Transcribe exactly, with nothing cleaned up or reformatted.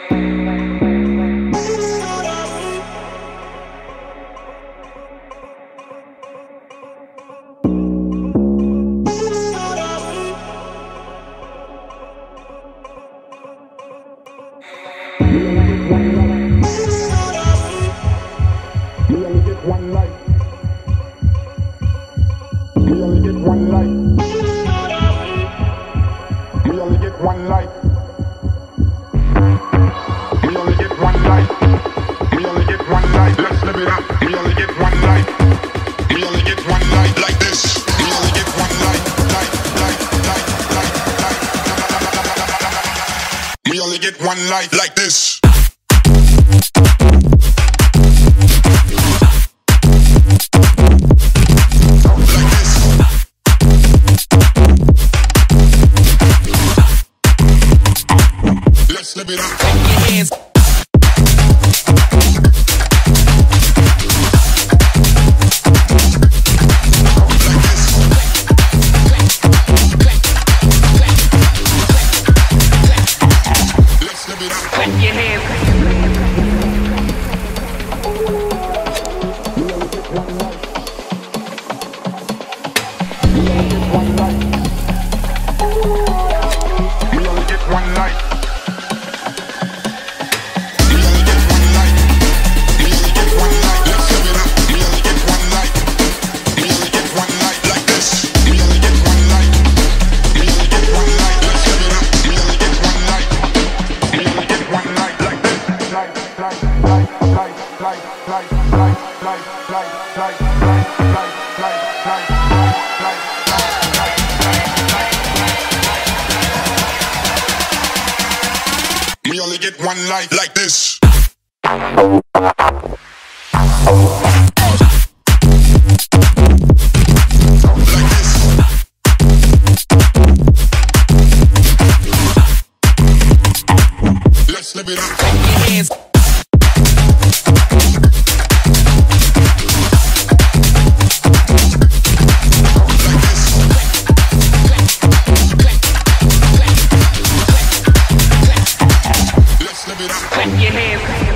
One life like this. Like this. Let's live it up. Clap your hands. We only get one life like this. Let's live it up. Clap your hands. Clap your hands.